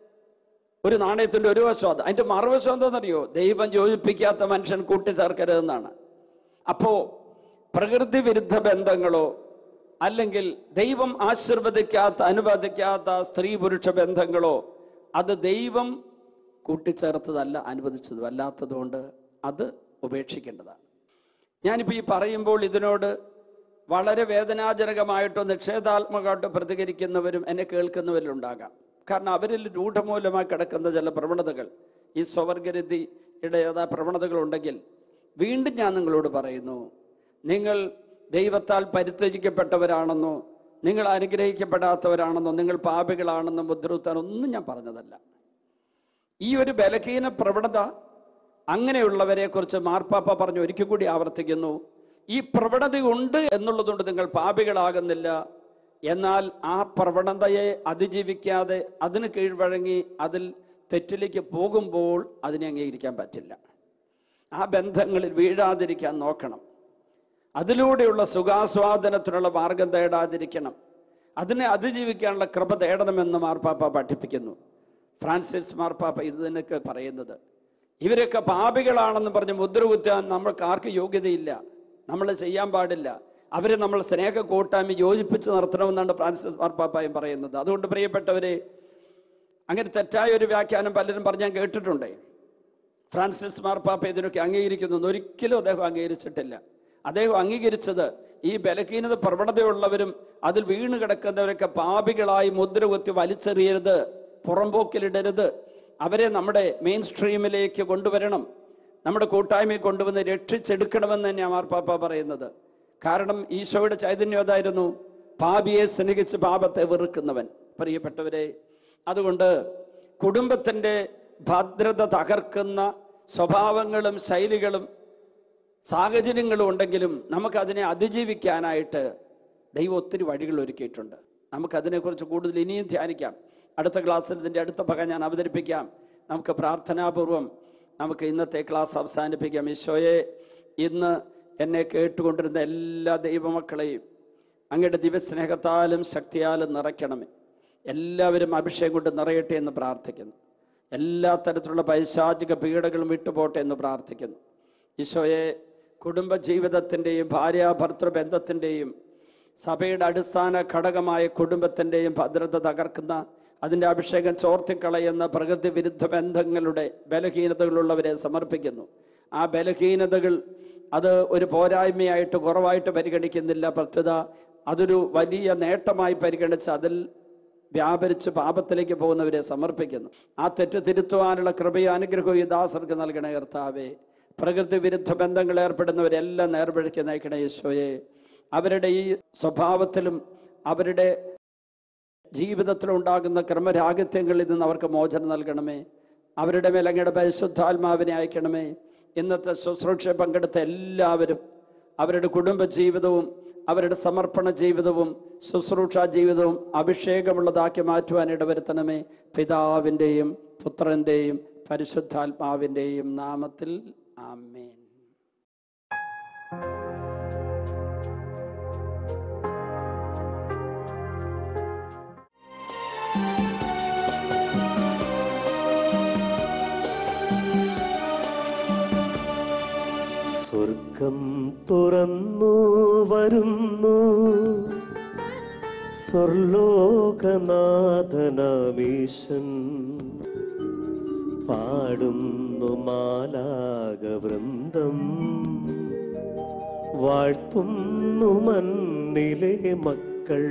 ഒരു നാണയത്തിന്റെ ഒരു വശം അത്. അതിന്റെ മറുവശം എന്താണെന്നറിയോ? ദൈവം യോജിപ്പിക്കാത്ത മനുഷ്യൻ കൂട്ടിച്ചേർക്കരുതെന്നാണ്. അപ്പോ പ്രകൃതി വിരുദ്ധ ബന്ധങ്ങളോ അല്ലെങ്കിൽ ദൈവം ആശീർവദിക്കാത്ത അനുവദിക്കാത്ത സ്ത്രീ പുരുഷ ബന്ധങ്ങളോ അത് ദൈവം കൂട്ടിച്ചേർത്തതല്ല, അനുവദിച്ചതും അല്ലാത്തതുകൊണ്ട് അത് ഉപേക്ഷിക്കേണ്ടതാണ്. ഞാനിപ്പോൾ ഈ പറയുമ്പോൾ ഇതിനോട് വളരെ വേദനാജനകമായിട്ടോ നിഷേധാത്മകമായിട്ടോ പ്രതികരിക്കുന്നവരും എന്നെ കേൾക്കുന്നവരിലുണ്ടാകാം. കാരണം അവരിൽ രൂഢമൂലമായി കിടക്കുന്ന ചില പ്രവണതകൾ, ഈ സ്വവർഗരതിയുടെ പ്രവണതകളുണ്ടെങ്കിൽ വീണ്ടും ഞാൻ നിങ്ങളോട് പറയുന്നു, നിങ്ങൾ ദൈവത്താൽ പരിത്യജിക്കപ്പെട്ടവരാണെന്നോ നിങ്ങൾ അനുഗ്രഹിക്കപ്പെടാത്തവരാണെന്നോ നിങ്ങൾ പാപികളാണെന്നോ മുദ്രകുത്താൻ ഒന്നും ഞാൻ പറഞ്ഞതല്ല. ഈ ഒരു ബലഹീന പ്രവണത അങ്ങനെയുള്ളവരെ കുറിച്ച് മാർപ്പാപ്പ പറഞ്ഞു. ഒരിക്കൽ കൂടി ആവർത്തിക്കുന്നു, ഈ പ്രവണതയുണ്ട് എന്നുള്ളതുകൊണ്ട് നിങ്ങൾ പാപികളാകുന്നില്ല. എന്നാൽ ആ പ്രവണതയെ അതിജീവിക്കാതെ അതിന് കീഴ്വഴങ്ങി അതിൽ തെറ്റിലേക്ക് പോകുമ്പോൾ അതിനെ അംഗീകരിക്കാൻ പറ്റില്ല. ആ ബന്ധങ്ങളിൽ വീഴാതിരിക്കാൻ നോക്കണം. അതിലൂടെയുള്ള സുഖാസ്വാദനത്തിനുള്ള മാർഗം തേടാതിരിക്കണം. അതിനെ അതിജീവിക്കാനുള്ള കൃപ തേടണമെന്ന് മാർപ്പാപ്പ പഠിപ്പിക്കുന്നു. ഫ്രാൻസിസ് മാർപ്പാപ്പ ഇത് തന്നെയൊക്കെ പറയുന്നത്. ഇവരൊക്കെ പാപികളാണെന്ന് പറഞ്ഞ് മുദ്ര കുത്താൻ നമ്മൾക്ക് ആർക്കും യോഗ്യതയില്ല, നമ്മൾ ചെയ്യാൻ പാടില്ല. അവരെ നമ്മൾ സ്നേഹ കൂട്ടായ്മ യോജിപ്പിച്ച് നിർത്തണമെന്നാണ് ഫ്രാൻസിസ് മാർപ്പാപ്പയും പറയുന്നത്. അതുകൊണ്ട് പ്രിയപ്പെട്ടവരെ, അങ്ങനെ തെറ്റായ ഒരു വ്യാഖ്യാനം പലരും പറഞ്ഞ് ഞാൻ കേട്ടിട്ടുണ്ട്. ഫ്രാൻസിസ് മാർപ്പാപ്പ ഇതിനൊക്കെ അംഗീകരിക്കുന്നു. ഒരിക്കലും അദ്ദേഹം അംഗീകരിച്ചിട്ടില്ല. അദ്ദേഹം അംഗീകരിച്ചത് ഈ ബലഹീനത പ്രവണതയുള്ളവരും അതിൽ വീണ് കിടക്കുന്നവരൊക്കെ പാപികളായി മുദ്രകുത്തി വലിച്ചെറിയരുത്, പുറംപോക്കിലിടരുത്, അവരെ നമ്മുടെ മെയിൻ സ്ട്രീമിലേക്ക് കൊണ്ടുവരണം, നമ്മുടെ കൂട്ടായ്മയെ കൊണ്ടുവന്ന് രക്ഷിച്ചെടുക്കണമെന്ന് തന്നെയാണ് മാർപ്പാപ്പ പറയുന്നത്. കാരണം ഈശോയുടെ ചൈതന്യം അതായിരുന്നു, പാപിയെ സ്നേഹിച്ച് പാപത്തെ വെറുക്കുന്നവൻ. പ്രിയപ്പെട്ടവരെ, അതുകൊണ്ട് കുടുംബത്തിൻ്റെ ഭദ്രത തകർക്കുന്ന സ്വഭാവങ്ങളും ശൈലികളും സാഹചര്യങ്ങളും ഉണ്ടെങ്കിലും നമുക്കതിനെ അതിജീവിക്കാനായിട്ട് ദൈവം ഒത്തിരി വഴികൾ ഒരുക്കിയിട്ടുണ്ട്. നമുക്കതിനെക്കുറിച്ച് കൂടുതൽ ഇനിയും ധ്യാനിക്കാം. അടുത്ത ക്ലാസ്സിൽ ഇതിൻ്റെ അടുത്ത ഭാഗം ഞാൻ അവതരിപ്പിക്കാം. നമുക്ക് പ്രാർത്ഥനാപൂർവം നമുക്ക് ഇന്നത്തെ ക്ലാസ് അവസാനിപ്പിക്കാം. ഈശോയെ, ഇന്ന് എന്നെ കേട്ടുകൊണ്ടിരുന്ന എല്ലാ ദൈവമക്കളെയും അങ്ങയുടെ ദിവസ്നേഹത്താലും ശക്തിയാലും നിറയ്ക്കണമേ. എല്ലാവരും അഭിഷേകം കൊണ്ട് നിറയട്ടെ എന്ന് പ്രാർത്ഥിക്കുന്നു. എല്ലാ തരത്തിലുള്ള പൈശാചിക പീഡകളും വിട്ടുപോട്ടെ എന്ന് പ്രാർത്ഥിക്കുന്നു. ഈശോയെ, കുടുംബജീവിതത്തിൻ്റെയും ഭാര്യാഭർത്തൃ ബന്ധത്തിൻ്റെയും സഭയുടെ അടിസ്ഥാന ഘടകമായ കുടുംബത്തിൻ്റെയും ഭദ്രത തകർക്കുന്ന, അതിൻ്റെ അഭിഷേകം ചോർത്തിക്കളയുന്ന പ്രകൃതി വിരുദ്ധ ബന്ധങ്ങളുടെ ബലഹീനതകളുള്ളവരെ സമർപ്പിക്കുന്നു. ആ ബലഹീനതകൾ അത് ഒരു പോരായ്മയായിട്ട് കുറവായിട്ട് പരിഗണിക്കുന്നില്ല, പ്രത്യുത അതൊരു വലിയ നേട്ടമായി പരിഗണിച്ച് അതിൽ വ്യാപരിച്ച് പാപത്തിലേക്ക് പോകുന്നവരെ സമർപ്പിക്കുന്നു. ആ തെറ്റ് തിരുത്തുവാനുള്ള കൃപയും അനുഗ്രഹവും ഈ ദാസർക്ക് നൽകണേ കർത്താവേ. പ്രകൃതി വിരുദ്ധ ബന്ധങ്ങൾ ഏർപ്പെടുന്നവരെല്ലാം നേർവഴിക്ക് നയിക്കണേ ഈശോയെ. അവരുടെ ഈ സ്വഭാവത്തിലും അവരുടെ ജീവിതത്തിലും ഉണ്ടാകുന്ന ക്രമരാഹിത്യങ്ങളിൽ നിന്ന് അവർക്ക് മോചനം നൽകണമേ. അവരുടെ മേൽ അങ്ങയുടെ പരിശുദ്ധാത്മാവിനെ അയക്കണമേ. ഇന്നത്തെ ശുശ്രൂഷ പങ്കെടുത്ത എല്ലാവരും അവരുടെ കുടുംബജീവിതവും അവരുടെ സമർപ്പണ ജീവിതവും ശുശ്രൂഷാ ജീവിതവും അഭിഷേകമുള്ളതാക്കി മാറ്റുവാൻ ഇടവരുത്തണമേ. പിതാവിൻ്റെയും പുത്രൻ്റെയും പരിശുദ്ധാത്മാവിൻ്റെയും നാമത്തിൽ ആമേൻ.
സ്വർഗം തുറന്നു വരുന്നു, സ്വർലോകനാഥനാമീശൻ പാടുന്നു മാലാകവൃന്ദം, വാഴ്ത്തുന്നു മണ്ണിലെ മക്കൾ.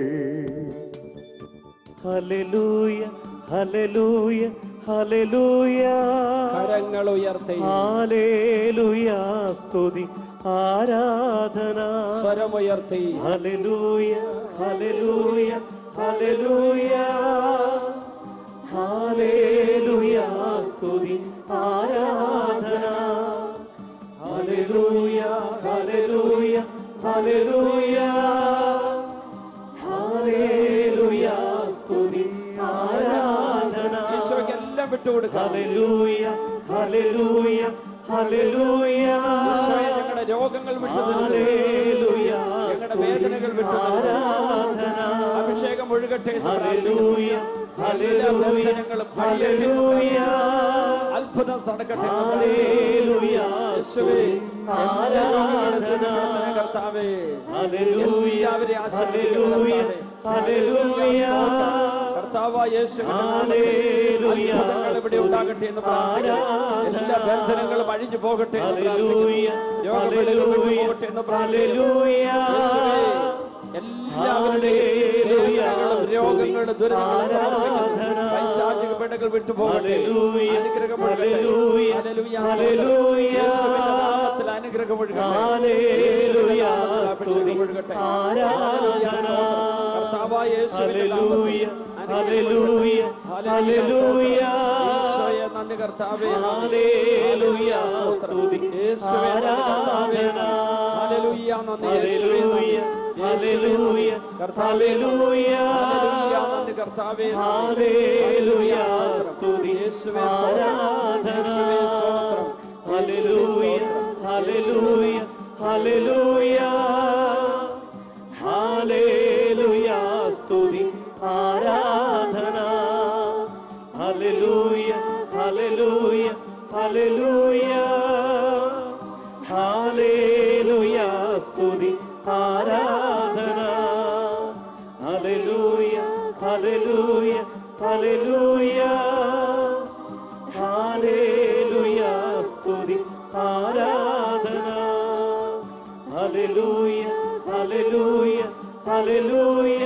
ഹല്ലേലൂയ ഹല്ലേലൂയ ഹല്ലേലൂയ.
കരങ്ങൾ ഉയർത്തി
ഹല്ലേലൂയ, സ്തുതി ആരാധന.
സ്വരമുയർത്തി
ഹല്ലേലൂയ ഹല്ലേലൂയ ഹല്ലേലൂയ ഹല്ലേലൂയ, സ്തുതി ആരാധന. ഹല്ലേലൂയ ഹല്ലേലൂയ ഹല്ലേലൂയ ഹല്ലേലൂയ, സ്തുതി ആരാധന.
ഈശോയ്ക്ക് എല്ലാം വിട്ടുകൊടുക്കാം.
ഹല്ലേലൂയ ഹല്ലേലൂയ ഹല്ലേലൂയ.
ഞങ്ങളുടെ രോഗങ്ങൾ വിട്ടുതരുന്നു, ഞങ്ങളുടെ വേദനകൾ വിട്ടുതരുന്നു. അഭിഷേകം ഒഴുകട്ടെ.
ഹല്ലേലൂയ ഹല്ലേലൂയ ഹല്ലേലൂയ,
അത്ഭുതം നടക്കട്ടെ.
ഹല്ലേലൂയ,
ആരാധന കർത്താവേ. എല്ലാവരെയും ആശീർവദിക്കണമേ ഹല്ലേലൂയ. കർത്താവായ യേശുവിന്റെ ഇവിടെ ഉണ്ടാകട്ടെ എന്ന് പ്രാർത്ഥിക്കുന്നു. എല്ലാ ബന്ധനങ്ങളും അഴിഞ്ഞു പോകട്ടെ എന്ന് പ്രാർത്ഥിക്കുന്നു. പോകട്ടെ എന്ന് പ്രാർത്ഥിക്കുന്നു. എല്ലാവരുടെയും രോഗങ്ങളുടെ ദുരിതങ്ങളും പൈശാചിക പെടകൾ വിട്ടുപോകട്ടെ. അനുഗ്രഹം അനുഗ്രഹം ഒഴുകട്ടെ. കർത്താവായ നന്ദി കർത്താവേ.
ഹല്ലേലൂയ ഹല്ലേലൂയ
കർത്താവേ.
ഹല്ലേലൂയ, സ്തുതി ആരാധന. ഹല്ലേലൂയ ഹല്ലേലൂയ ഹല്ലേലൂയ ഹല്ലേലൂയ, സ്തുതി ആരാധന. ഹല്ലേലൂയ ഹല്ലേലൂയ ഹല്ലേലൂയ ഹല്ലേലൂയ, സ്തുതി ആരാധന. ഹല്ലേലൂയ ഹല്ലേലൂയ ഹല്ലേലൂയ ഹല്ലേലൂയ. ഹല്ലേലൂയ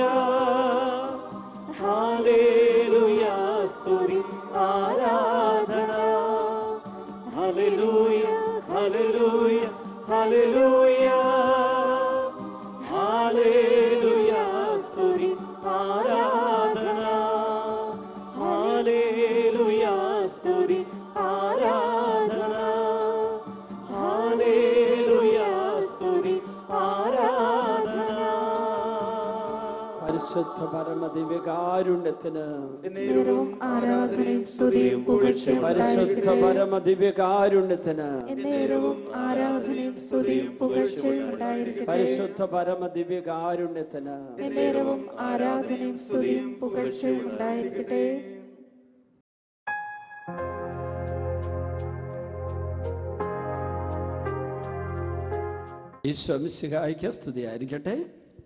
ഹല്ലേലൂയ സ്തുതി ആരാധന ഹല്ലേലൂയ ഹല്ലേലൂയ ഹല്ലേലൂയ ഹല്ലേലൂയ സ്തുതി ആരാധന ഹല്ലേലൂയ സ്തുതി ആരാധന ഹല്ലേലൂയ സ്തുതി ആരാധന
പരിശുദ്ധ പരമദിവ്യകാരുണ്യത്തിന്
എന്നേരവും ആരാധനയും സ്തുതിയും പുകഴ്ചയും
പരിശുദ്ധ പരമദിവ്യകാരുണ്യത്തിന്
എന്നേരവും ആരാധനയും സ്തുതിയും പുകഴ്ചയും ഉണ്ടായിരിക്കട്ടെ.
പരിശുദ്ധ പരമദിവ്യകാരുണ്യത്തിന്
എന്നേരവും ആരാധനയും സ്തുതിയും പുകഴ്ചയും ഉണ്ടായിരിക്കട്ടെ.
ഈശോ മിശിഹായ്ക്ക് സ്തുതിയായിരിക്കട്ടെ.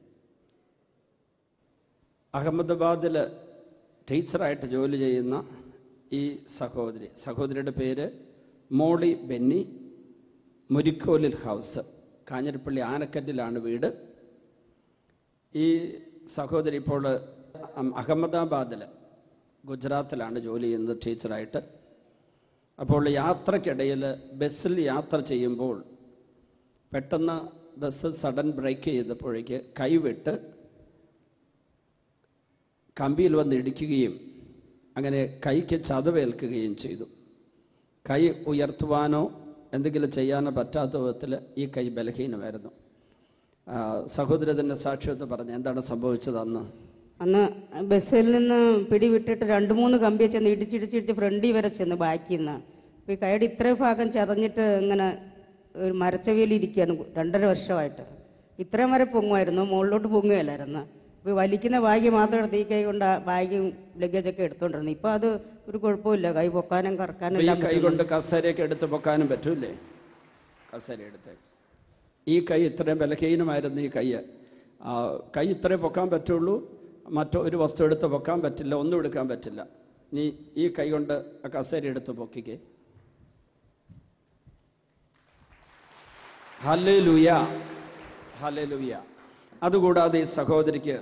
അഹമ്മദാബാദിൽ ടീച്ചറായിട്ട് ജോലി ചെയ്യുന്ന ഈ സഹോദരിയുടെ പേര് Molly Benny. Murikkolil house, Kanjirappally ആനക്കറ്റിലാണ് വീട്. ഈ സഹോദരി ഇപ്പോൾ അഹമ്മദാബാദിൽ ഗുജറാത്തിലാണ് ജോലി ചെയ്യുന്നത് ടീച്ചറായിട്ട്. അപ്പോൾ യാത്രക്കിടയിൽ ബസ്സിൽ യാത്ര ചെയ്യുമ്പോൾ പെട്ടെന്ന് ബസ് സഡൻ ബ്രേക്ക് ചെയ്തപ്പോഴേക്ക് കൈവിട്ട് കമ്പിയിൽ വന്ന് ഇടിക്കുകയും അങ്ങനെ കൈക്ക് ചതവേൽക്കുകയും ചെയ്തു. കൈ ഉയർത്തുവാനോ എന്തെങ്കിലും ചെയ്യാനോ പറ്റാത്ത വിധത്തിൽ ഈ കൈ ബലഹീനമായിരുന്നു. സഹോദരി തന്നെ സാക്ഷ്യമെന്ന് പറഞ്ഞു, എന്താണ് സംഭവിച്ചത്?
അന്ന് ബസ്സിൽ നിന്ന് പിടിവിട്ടിട്ട് 2-3 കമ്പിയെ ചെന്ന് ഇടിച്ചിടിച്ചിടിച്ച് ഫ്രണ്ടിൽ വരെ ചെന്ന് ബാക്കിൽ നിന്ന്. അപ്പോൾ ഈ കൈയുടെ ഇത്രയും ഭാഗം ചതഞ്ഞിട്ട് ഇങ്ങനെ ഒരു മരച്ചവിയിലിരിക്കുകയാണ് 2.5 വർഷമായിട്ട്. ഇത്രയും വരെ പൊങ്ങുമായിരുന്നു, മുകളിലോട്ട് പൊങ്ങുകയല്ലായിരുന്നു. ഇപ്പോൾ വലിക്കുന്ന ബാഗ് മാത്രം എടുത്ത് ഈ കൈ കൊണ്ട് ബാഗും ലഗേജൊക്കെ എടുത്തോണ്ടിരുന്നു. ഇപ്പോൾ അത് ഒരു കുഴപ്പമില്ല, കൈ പൊക്കാനും കറക്കാനും എല്ലാം.
കൈ കൊണ്ട് കസേരയൊക്കെ എടുത്ത് പൊക്കാനും പറ്റൂലേ? കസേര എടുത്ത്. ഈ കൈ ഇത്രയും ബലഹീനമായിരുന്നു. ഈ കൈ ഇത്രയും പൊക്കാൻ പറ്റുള്ളൂ, മറ്റൊരു വസ്തു എടുത്ത് പൊക്കാൻ പറ്റില്ല, ഒന്നും എടുക്കാൻ പറ്റില്ല. നീ ഈ കൈ കൊണ്ട് ആ കസേര എടുത്ത് പൊക്കിക്കേ. Hallelujah hallelujah. അതുകൂടാതെ ഈ സഹോദരിക്ക്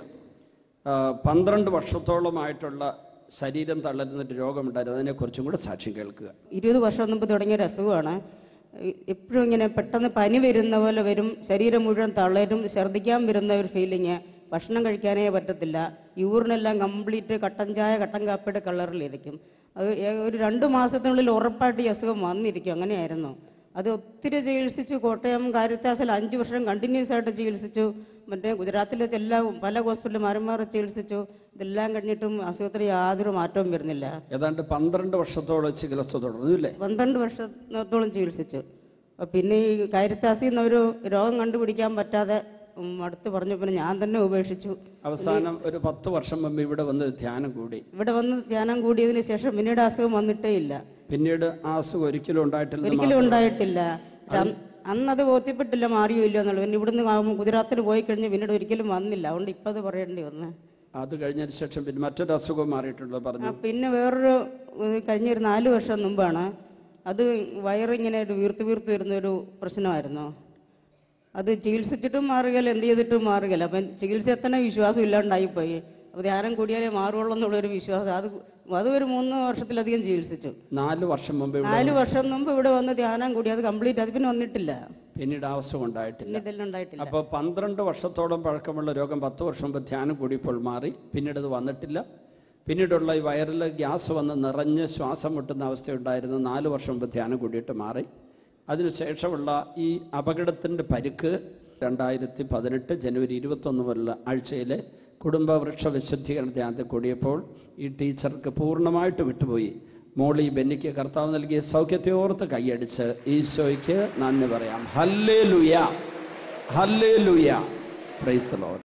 12 വർഷത്തോളമായിട്ടുള്ള ശരീരം തളരുന്നൊരു രോഗമുണ്ടായിരുന്നു. അതിനെക്കുറിച്ചും കൂടെ സാക്ഷ്യം കേൾക്കുക.
20 വർഷം മുമ്പ് തുടങ്ങിയൊരു അസുഖമാണ്. എപ്പോഴും ഇങ്ങനെ പെട്ടെന്ന് പനി വരുന്ന പോലെ വരും, ശരീരം മുഴുവൻ തളരും, ഛർദ്ദിക്കാൻ വരുന്ന ഒരു ഫീലിങ്, ഭക്ഷണം കഴിക്കാനേ പറ്റത്തില്ല, യൂറിനെല്ലാം കംപ്ലീറ്റ് കട്ടൻ ചായ കട്ടൻ കാപ്പിയുടെ കളറിലിരിക്കും. അത് ഒരു 2 മാസത്തിനുള്ളിൽ ഉറപ്പായിട്ട് ഈ അസുഖം വന്നിരിക്കും. അങ്ങനെയായിരുന്നു. അത് ഒത്തിരി ചികിത്സിച്ചു. കോട്ടയം കാരിത്താസിൽ 5 വർഷം കണ്ടിന്യൂസ് ആയിട്ട് ചികിത്സിച്ചു. മറ്റേ ഗുജറാത്തിൽ വെച്ചെല്ലാം പല ഹോസ്പിറ്റലിൽ മാറി ചികിത്സിച്ചു. ഇതെല്ലാം കഴിഞ്ഞിട്ടും അസുഖത്തിന് യാതൊരു മാറ്റവും വരുന്നില്ല.
ഏതാണ്ട് 12 വർഷത്തോളം ചികിത്സ തുടർന്നു.
12 വർഷത്തോളം ചികിത്സിച്ചു. പിന്നെ ഈ കാരിത്താസിൽ നിന്ന് ഒരു രോഗം കണ്ടുപിടിക്കാൻ പറ്റാതെ അടുത്ത് പറഞ്ഞു. പിന്നെ ഞാൻ തന്നെ ഉപേക്ഷിച്ചു.
അവസാനം ഒരു 10 വർഷം മുമ്പ് ഇവിടെ വന്ന് ധ്യാനം കൂടി.
ഇവിടെ വന്ന് ധ്യാനം കൂടിയതിന് ശേഷം പിന്നീട് അസുഖം വന്നിട്ടേ ഇല്ല.
പിന്നീട് ആ അസുഖം ഒരിക്കലും
ഉണ്ടായിട്ടില്ല. അന്നത് ബോധ്യപ്പെട്ടില്ല, മാറിയോ ഇല്ലോ എന്നുള്ളത്. പിന്നെ ഇവിടുന്ന് ഗുജറാത്തിൽ പോയി കഴിഞ്ഞ് പിന്നീട് ഒരിക്കലും വന്നില്ല. അതുകൊണ്ട് ഇപ്പം അത് പറയേണ്ടി വന്നു.
അത് കഴിഞ്ഞതിന് ശേഷം പിന്നെ മറ്റൊരു അസുഖം മാറിയിട്ടുണ്ടോ പറഞ്ഞു?
പിന്നെ വേറൊരു കഴിഞ്ഞൊരു 4 വർഷം മുമ്പാണ്. അത് വയറിങ്ങനെ വീർത്ത് വരുന്നൊരു പ്രശ്നമായിരുന്നു. അത് ചികിത്സിച്ചിട്ടും മാറുകയില്ല, എന്ത് ചെയ്തിട്ടും മാറുകയില്ല. അപ്പം ചികിത്സ തന്നെ വിശ്വാസം ഇല്ലാണ്ടായിപ്പോയി. അപ്പോൾ ധ്യാനം കൂടിയാലേ മാറുള്ളൂ എന്നുള്ളൊരു വിശ്വാസം. അത് ഒരു 3 വർഷത്തിലധികം ചികിത്സിച്ചു.
4 വർഷം മുമ്പ്
ഇവിടെ വന്ന് ധ്യാനം കൂടി അത് കംപ്ലീറ്റ്. അത് പിന്നെ വന്നിട്ടില്ല,
പിന്നീട് ആവശ്യം ഉണ്ടായിട്ടില്ല.
ഉണ്ടായിട്ടില്ല.
അപ്പോൾ 12 വർഷത്തോളം പഴക്കമുള്ള രോഗം 10 വർഷം മുമ്പ് ധ്യാനം കൂടിയപ്പോൾ മാറി. പിന്നീട് അത് വന്നിട്ടില്ല. പിന്നീടുള്ള ഈ വയറിൽ ഗ്യാസ് വന്ന് നിറഞ്ഞ് ശ്വാസം മുട്ടുന്ന അവസ്ഥയുണ്ടായിരുന്നു. 4 വർഷം മുമ്പ് ധ്യാനം കൂടിയിട്ട് മാറി. അതിനുശേഷമുള്ള ഈ അപകടത്തിൻ്റെ പരിക്ക് 2018 ജനുവരി 21 മുതലുള്ള ആഴ്ചയിലെ കുടുംബ വൃക്ഷ വിശുദ്ധീകരണ ധ്യാനത്തിൽ കൂടിയപ്പോൾ ഈ ടീച്ചർക്ക് പൂർണ്ണമായിട്ട് വിട്ടുപോയി. മോളി ബെന്നിക്ക് കർത്താവ് നൽകിയ സൗഖ്യത്തെ ഓർത്ത് കൈയടിച്ച് ഈശോയ്ക്ക് നന്ദി പറയാം. ഹല്ലേലൂയ ഹല്ലേലൂയ. Praise the Lord.